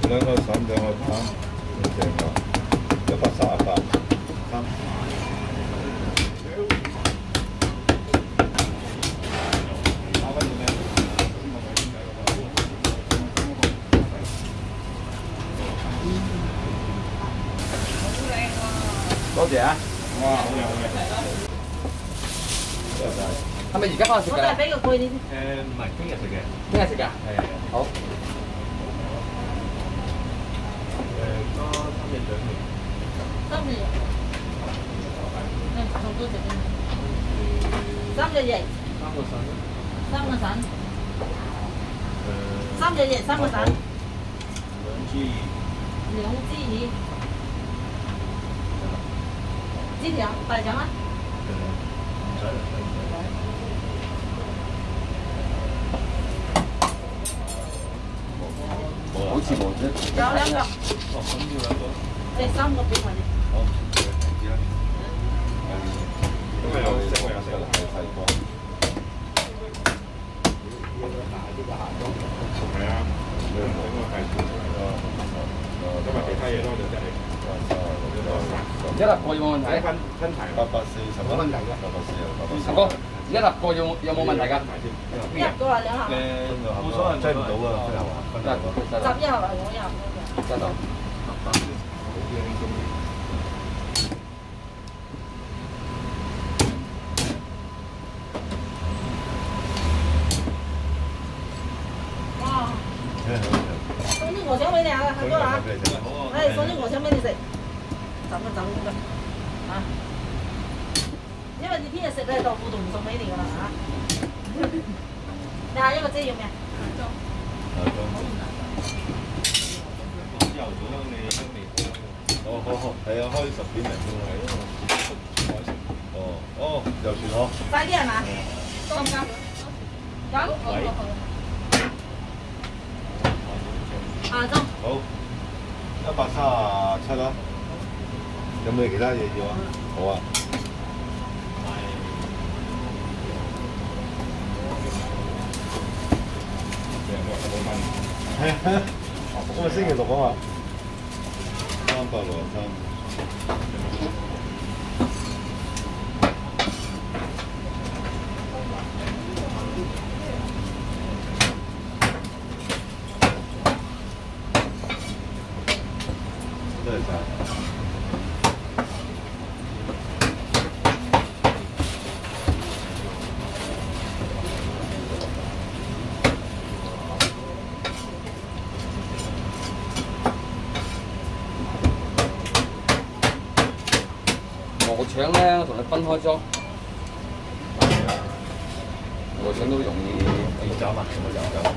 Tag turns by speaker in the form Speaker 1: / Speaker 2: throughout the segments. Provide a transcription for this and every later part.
Speaker 1: 兩個筍兩個蛋，好正㗎，138。三。多謝啊！哇，好嘅好嘅。多謝晒。係咪而家翻去食㗎？我都係俾個攰你先。唔係，聽日食嘅。聽日食㗎？係啊。好。多3日2夜。3日。好多隻嘅。3日夜。3個腎。3個腎。3日夜3個腎。2支2。2支2。呢條大獎啊！好似冇啫。有2個。哦，咁要2個。即係3個俾我哋。好，停止啦。因為有細個。係啊，應該係今日其他嘢多就真係。一粒個有冇問題？分題840冇問題嘅。阿哥，一粒個有冇問題㗎？一個啊2盒。冇所謂，追唔到啊！集1盒啊，我1盒。得到。哇！送啲鵝腸俾你啊，阿哥啊！誒，送啲鵝腸俾你食。走咁嘅，啊！因為你聽日食嘅豆腐就唔送俾你㗎啦嚇。你下一個姐要咩？油咗啦，你香味。好，係啊，開10點嚟到係。又算好。快啲係嘛？咁。下鐘。好，137啦。有冇其他嘢要啊？好啊。係啊，今日星期6啊嘛。363。多謝晒。鵝腸咧，我同你分開裝。鵝腸都容易走嘛，走。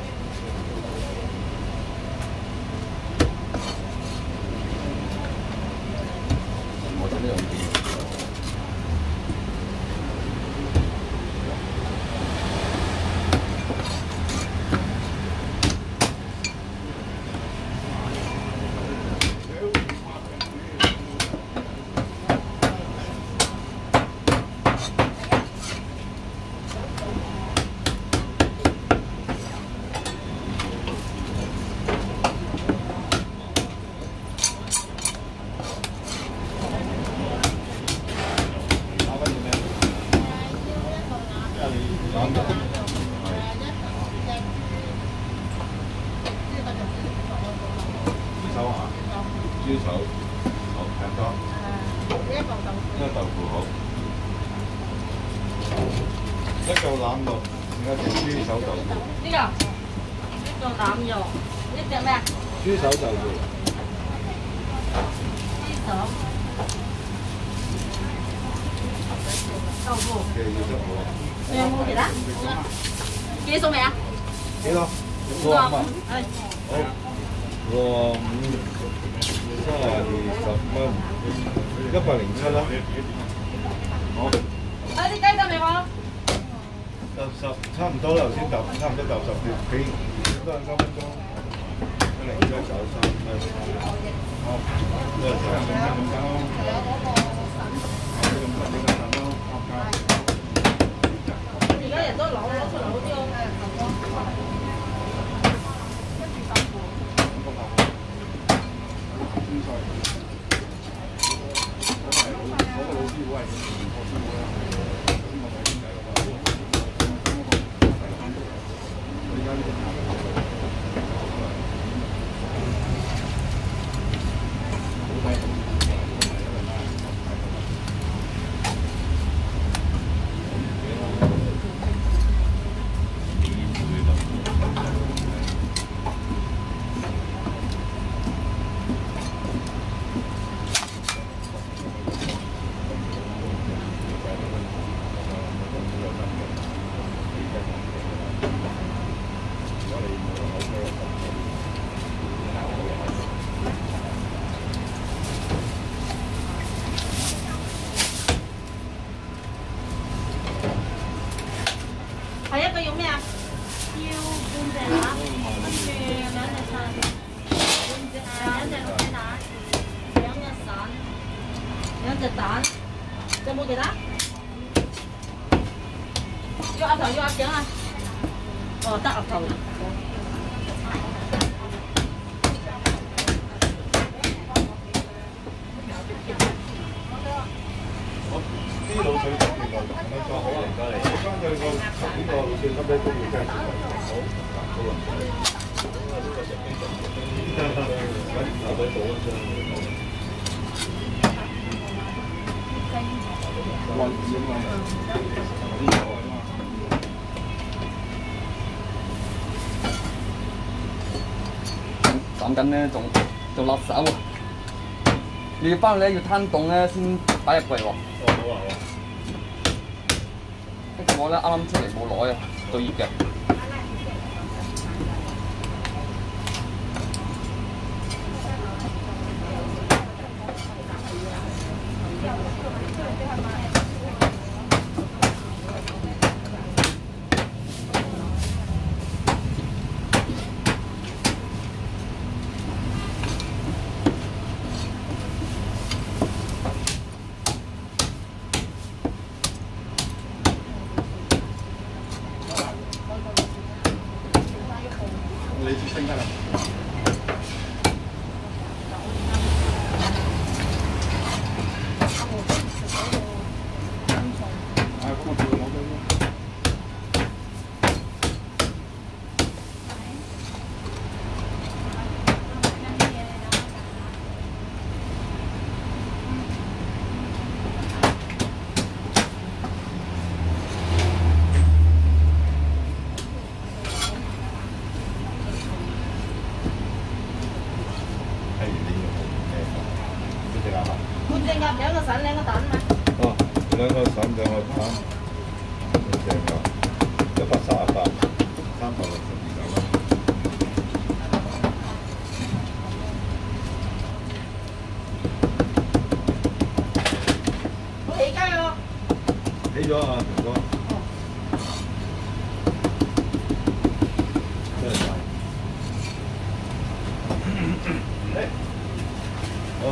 Speaker 1: 鵝腸都容易。豬手，好兩個，一個豆腐好，一個腩肉，另一隻豬手豆腐。呢個一個腩肉，呢隻咩啊？豬手豆腐。豬手豆腐。嘅要豆腐。仲有冇其他？幾數未啊？幾多？65啊。係。好。20蚊，107啦。好。啲雞得未喎？差唔多啦，頭先差唔多10幾，多2、3分鐘。10793。好。多而家人都攞出嚟好啲喎。 係一個要咩啊？要半隻鴨，跟住兩隻腎，兩隻鹿仔蛋，兩隻腎，兩隻蛋，仲有冇其他？要鴨頭要鴨頸啊？哦，得鴨頭。
Speaker 2: 啲滷水汁原來咁樣裝好唔該你。翻去個呢個滷水汁咧都要真係好，好啊。揾牛仔補一張。運錢啊！
Speaker 3: 斬緊咧，仲辣手喎！你要翻去咧要攤凍咧先擺入櫃喎。
Speaker 2: 哦，好啊，好啊。
Speaker 3: 跟住我咧啱啱出嚟冇耐啊，到熱嘅。
Speaker 2: 你接升得啦。咁我叫我都。
Speaker 1: 半隻鴨兩個腎兩個蛋嘛。
Speaker 2: 哦，兩個腎兩個蛋，半隻鴨138，362嚿。
Speaker 1: 好起雞喎。
Speaker 2: 起咗啊，平哥。真係大。好。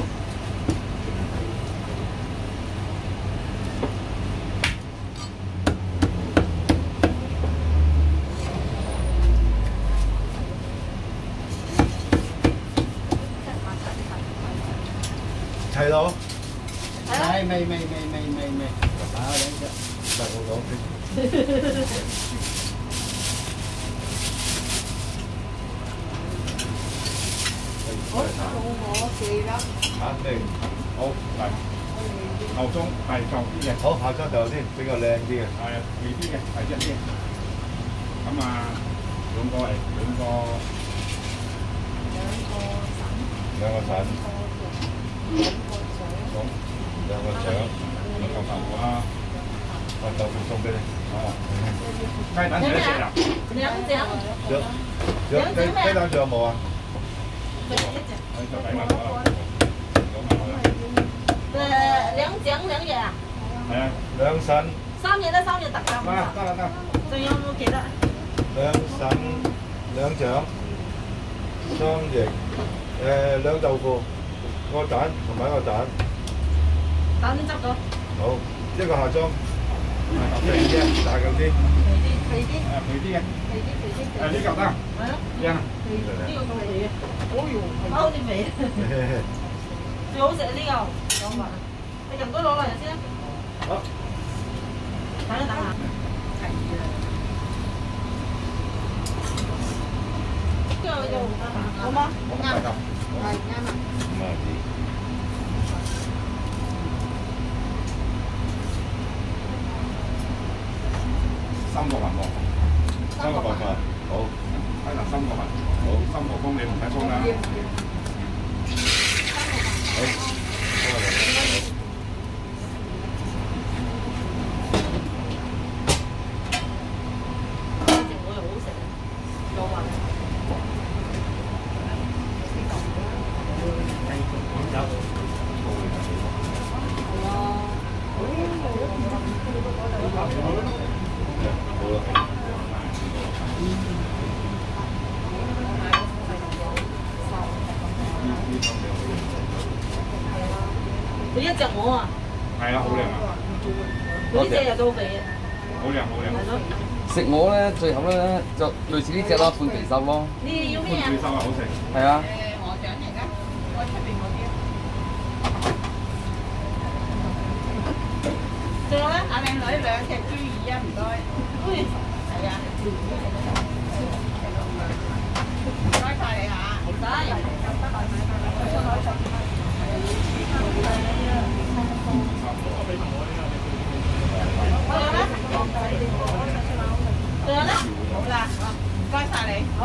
Speaker 2: 齊到。
Speaker 4: 未，打兩隻。
Speaker 2: 唔係我講先。
Speaker 4: 好，到我記啦。
Speaker 2: 嚇你好嚟
Speaker 5: 牛中係壯啲嘅，
Speaker 2: 好下張就先比較靚啲嘅。
Speaker 5: 係肥啲嘅，係一啲。咁啊，兩個係
Speaker 2: 兩個腎，兩個腸，
Speaker 5: 兩個豆腐啊，
Speaker 2: 我豆腐送俾你。
Speaker 5: 哦，雞蛋幾多隻啊？
Speaker 1: 兩隻。
Speaker 2: 有雞蛋仲有冇啊？
Speaker 5: 係就俾埋我啦，
Speaker 1: 兩隻兩隻啊？
Speaker 5: 係啊，
Speaker 2: 兩腎，
Speaker 1: 三隻得三隻特價。
Speaker 5: 得啦得啦得。
Speaker 1: 仲有冇記得？
Speaker 2: 兩腎，兩腸，雙翼，兩豆腐，個蛋同埋一個蛋。
Speaker 1: 蛋都執咗。
Speaker 2: 好，一個下裝，肥啲，大嚿啲。
Speaker 5: 肥啲嘅，呢嚿得，
Speaker 1: 係咯。
Speaker 5: 靚啊！
Speaker 1: 呢個咁肥嘅。好用。好啲味。最好食呢個。講話。你撳多攞嚟先啦。
Speaker 2: 好。
Speaker 1: 等一等下。係啊。呢個用好嗎？
Speaker 5: 啱，
Speaker 4: 係啱啊。
Speaker 2: 唔係啲。
Speaker 5: 三個雲喎，
Speaker 2: 三個辦法，好，
Speaker 5: 睇嗱三個雲，
Speaker 2: 好，
Speaker 5: 三個風你唔使風啦。
Speaker 2: 好，
Speaker 1: 我用隻鵝啊！
Speaker 5: 係啊，好靚啊！
Speaker 1: 呢隻又都肥啊！
Speaker 5: 好靚好靚。
Speaker 1: 係咯。
Speaker 3: 食鵝咧，最後咧就類似呢只啦，半肥瘦咯。
Speaker 1: 你要咩啊？
Speaker 5: 半肥瘦啊，好食。
Speaker 3: 係啊。
Speaker 4: 鵝掌嚟㗎，我出邊嗰啲。仲有咧，阿靚女2隻豬耳啊，唔該。係啊。唔該晒你嚇。唔使。仲有咧？好啦，唔該晒你。好。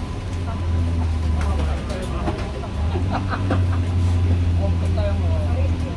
Speaker 4: 我唔覺得喎。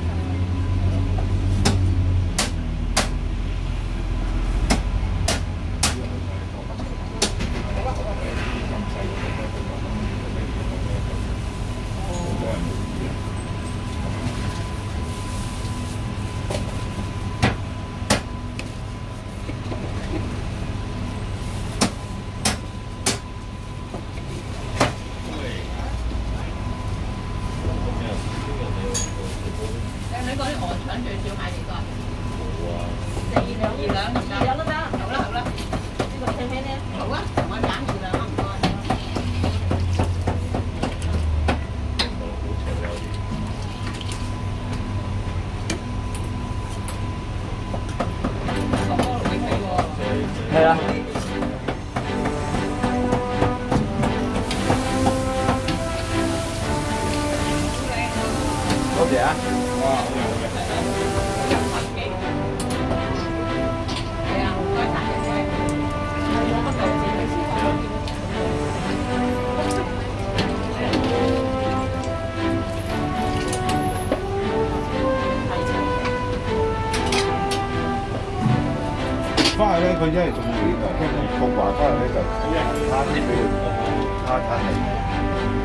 Speaker 4: 你嗰啲鵝腸最少買幾多啊？2兩都得。好啦好啦，呢個輕輕咧。好啊，我揀2兩啊，唔該。
Speaker 3: 係啊。多謝啊！
Speaker 5: 哇，好靚好靚。
Speaker 4: 係啊，唔該晒
Speaker 2: 翻去咧，佢因為仲會焗埋翻去咧，就攤啲俾佢攤嚟。